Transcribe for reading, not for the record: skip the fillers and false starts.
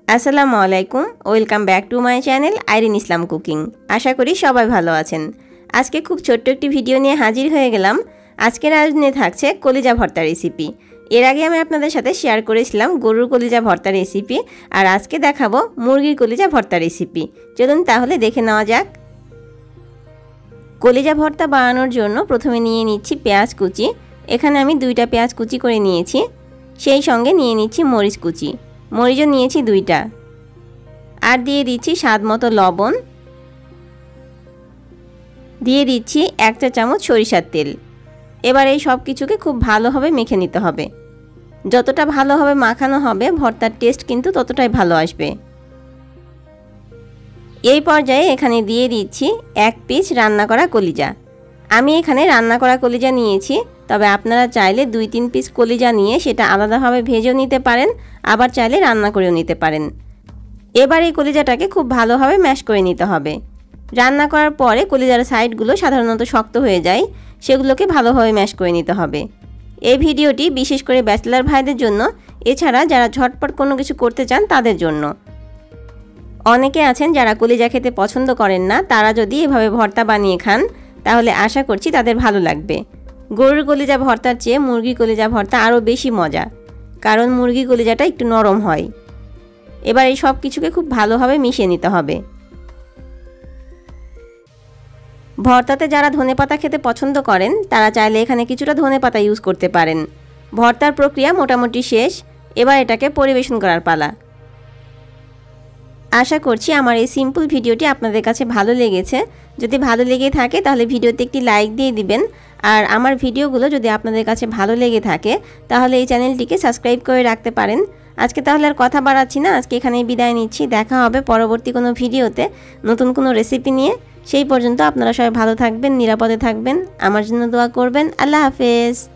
আসসালামু আলাইকুম, welcome back to my channel Irin Islam cooking. আশা করি সবাই ভালো আছেন। আজকে খুব ছোট্ট একটি ভিডিও নিয়ে হাজির হয়ে গেলাম। আজকের আয়োজনে থাকছে কলিজা ভর্তা রেসিপি। এর আগে আমি আপনাদের সাথে শেয়ার করেছিলাম গরুর কলিজা ভর্তা রেসিপি, আর আজকে দেখাবো মুরগির কলিজা ভর্তা রেসিপি। চলুন তাহলে দেখে নেওয়া যাক। কলিজা ভর্তা বানানোর জন্য প্রথমে নিয়ে নিচ্ছি পেঁয়াজ কুচি। এখানে আমি 2টা পেঁয়াজ কুচি করে নিয়েছি। সেই সঙ্গে নিয়ে নিচ্ছি মরিচ কুচি, মরিচও নিয়েছি 2টা। আর দিয়ে দিচ্ছি স্বাদ মতো লবণ, দিয়ে দিচ্ছি 1 চা চামচ সরিষার তেল। এবার এই সব কিছুকে খুব ভালোভাবে মেখে নিতে হবে। যতটা ভালোভাবে মাখানো হবে ভর্তার টেস্ট কিন্তু ততটাই ভালো আসবে। এই পর্যায়ে এখানে দিয়ে দিচ্ছি 1 পিস রান্না করা কলিজা। আমি এখানে রান্না করা কলিজা নিয়েছি, তবে আপনারা চাইলে 2-3 পিস কলিজা নিয়ে সেটা আলাদাভাবে ভেজেও নিতে পারেন, আবার চাইলে রান্না করেও নিতে পারেন। এবার এই কলিজাটাকে খুব ভালোভাবে ম্যাশ করে নিতে হবে। রান্না করার পরে কলিজার সাইডগুলো সাধারণত শক্ত হয়ে যায়, সেগুলোকে ভালোভাবে ম্যাশ করে নিতে হবে। এই ভিডিওটি বিশেষ করে ব্যাচেলর ভাইদের জন্য, এছাড়া যারা ঝটপট কোনো কিছু করতে চান তাদের জন্য। অনেকে আছেন যারা কলিজা খেতে পছন্দ করেন না, তারা যদি এভাবে ভর্তা বানিয়ে খান তাহলে আশা করছি তাদের ভালো লাগবে। গরুর কলিজা ভর্তার চেয়ে মুরগির কলিজা ভর্তা আরও বেশি মজা, কারণ মুরগির কলিজাটা একটু নরম হয়। এবার এই সব কিছুকে খুব ভালোভাবে মিশিয়ে নিতে হবে। ভর্তাতে যারা ধনেপাতা খেতে পছন্দ করেন তারা চাইলে এখানে কিছুটা ধনেপাতা ইউজ করতে পারেন। ভর্তার প্রক্রিয়া মোটামুটি শেষ, এবার এটাকে পরিবেশন করার পালা। আশা করছি আমার এই সিম্পল ভিডিওটি আপনাদের কাছে ভালো লেগেছে। যদি ভালো লেগে থাকে তাহলে ভিডিওতে একটি লাইক দিয়ে দিবেন। আর আমার ভিডিওগুলো যদি আপনাদের কাছে ভালো লেগে থাকে তাহলে এই চ্যানেলটিকে সাবস্ক্রাইব করে রাখতে পারেন। আজকে তাহলে আর কথা বাড়াচ্ছি না, আজকে এখানেই বিদায় নিচ্ছি। দেখা হবে পরবর্তী কোনো ভিডিওতে নতুন কোনো রেসিপি নিয়ে। সেই পর্যন্ত আপনারা সবাই ভালো থাকবেন, নিরাপদে থাকবেন, আমার জন্য দোয়া করবেন। আল্লাহ হাফেজ।